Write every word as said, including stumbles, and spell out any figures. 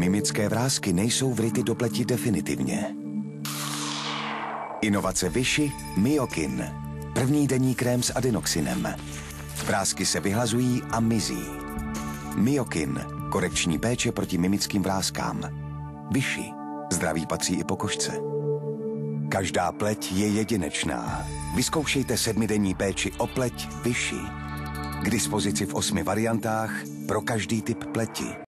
Mimické vrásky nejsou vryty do pleti definitivně. Inovace Vichy Myokin. První denní krém s adenoxinem. Vrásky se vyhlazují a mizí. Myokin. Korekční péče proti mimickým vrázkám. Vichy. Zdraví patří i po kožce. Každá pleť je jedinečná. Vyzkoušejte sedmidenní péči o pleť Vichy. K dispozici v osmi variantách pro každý typ pleti.